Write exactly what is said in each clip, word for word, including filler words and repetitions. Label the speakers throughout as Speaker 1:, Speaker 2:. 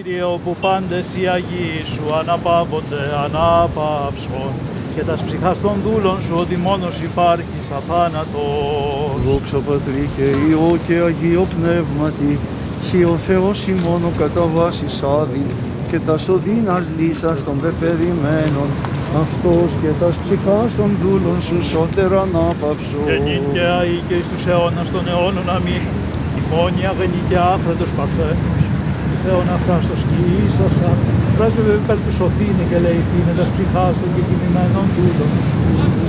Speaker 1: Κύριε, όπου πάντες οι Αγίοι σου αναπαύονται ανάπαυσον και τας ψυχάς των δούλων σου ότι μόνος υπάρχεις αθάνατος.
Speaker 2: Δόξα Πατρί και Υιό και Αγίο Πνεύματι, Συ ο Θεός ημώνο κατά βάσης άδειν και τας οδύνας λύσας των πεπερημένων, αυτός και τας ψυχάς των δούλων σου σώτερ ανάπαυσον.
Speaker 1: Και νυν και αεί και εις τους αιώνας των αιώνων αμήν, η μόνη αγενή και άχραντος Παρθένος, η Θεόν αυτάστος Κύρισασα, πράσβευε υπέρ του σωθήνε και λεηθήνε τας ψυχάς των κεκοιμημένων δούλων σου.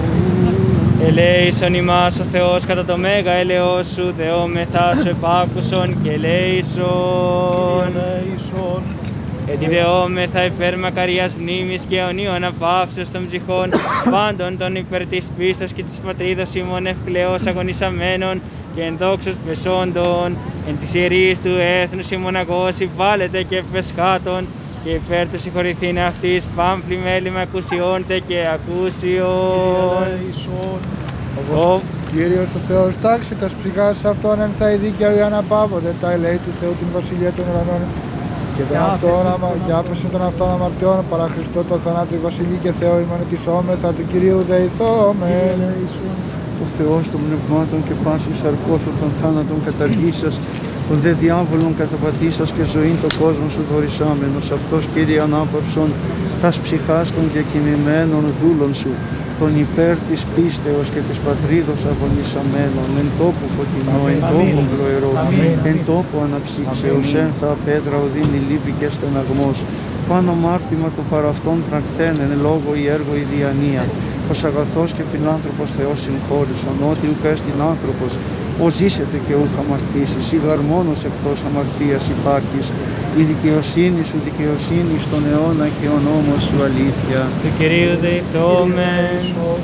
Speaker 3: Ελέησον ημάς ο Θεός κατά το μέγα έλεος σου, δεόμεθα σου επάκουσον και ελέησον.
Speaker 1: Ελέησον.
Speaker 3: Ετιδεόμεθα υπέρ μακαριάς μνήμης και αιωνίου αναπαύσεως των ψυχών πάντων των υπέρ της πίστος και της πατρίδος ημών ευκλαιώς αγωνισαμένων και εν δόξος πεσόντων, εν της ιερής του έθνους ημών αγώση βάλετε και πεσχάτων και υπέρ του συγχωρηθήν αυτής πάμπλη μέλημα ακουσιόντε και ακούσιον.
Speaker 1: Ελέησον.
Speaker 4: Ο Κύριος ο Θεός τάξει τας ψυχάς αυτών εν θα η δίκαια ή αναπαύονται τα ελέη του Θεού την βασιλεία των ουρανών και τον αυτόν και άφεσον των αυτών αμαρτιών παρά Χριστό το θανάτου η βασιλεία και Θεό ημών ετισόμεθα του Κυρίου δεηθόμεν.
Speaker 2: Ο Θεός των πνευμάτων και πάσης σαρκώσου των θάνατων καταργήσας, των δε διάβολων καταπατήσας και ζωήν το κόσμο σου δωρησάμενος, αυτός Κύριε ανάπαυσον τας ψυχάς των διακοιμημένων δούλων σου, τον υπέρ της πίστεως και της πατρίδος αγωνισαμένων, εν τόπου φωτεινό, εν τόπου πλοερό, εν τόπου αναψύξεως, εν θα πέτρα οδύνη λύπη και στεναγμός, πάνω μάρτυμα του παραυτών πρακτέν, εν λόγω ή έργο η διανία, ως αγαθός και φιλάνθρωπος Θεός συγχώρησον, ότι ουκ έστιν άνθρωπος, ως ζήσετε και ούχ αμαρτήσεις, ή γαρμόνος εκτός αμαρτίας υπάρχεις, η δικαιοσύνη σου δικαιοσύνη στον αιώνα και ο νόμος σου αλήθεια.
Speaker 3: Του Κυρίου δεηθόμεν.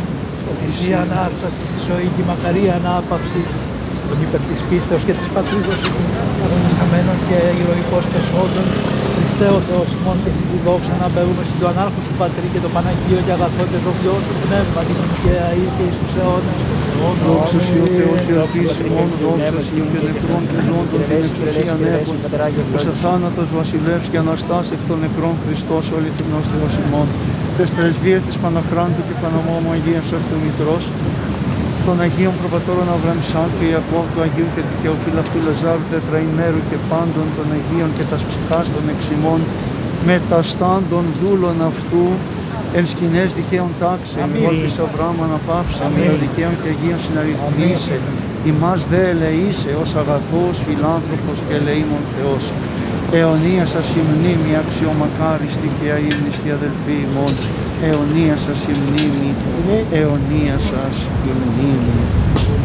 Speaker 1: Εσύ Ανάσταση, η ζωή και η μακαρία ανάπαυση, τον υπέρ της πίστεως και της πατρίδος αγωνισαμένων και ηρωικός πεσόντων, Χριστέ ο Θεός ημών και στην δόξα να μπαίνουμε στην του ανάρχου σου Πατρί και το Παναγίο και αγαθό και το βιό σου πνεύμα την και αεί και εις τους αιώνας των αιώνων.
Speaker 2: Δόξα Συ ο Θεός η αρπής ημών, δόξα Συ ο και νεκρών και ζώων των την εξουσίαν έχουν, ως αθάνατος βασιλεύς και αναστάς εκ των νεκρών Χριστός ο αληθινός Θεός ημών, τες πρεσβείες της Παναχράντου και Παναμόμου Αγίας Αυτομητρός, των Αγίων Προπατώρων Αβραάμ και Ιακώβ, του Αγίου και Δικαιοφύλου αυτού Λαζάρου τετραημέρου και πάντων των Αγίων και τας ψυχάς των εξημών, μεταστάντων δούλων αυτού, εν σκηνές δικαίων τάξεων, όλης Αβραάμ αναπαύσαμε, εν δικαίων και Αγίων συναριθμίσε, ημάς δε ελεήσε ως αγαθός φιλάνθρωπος και ελεήμων Θεός. Αιωνία σας η μνήμη αξιομακάριστη και αείμνηστη αδελφοί ημών, αιωνία σας η μνήμη, αιωνία σας η μνήμη.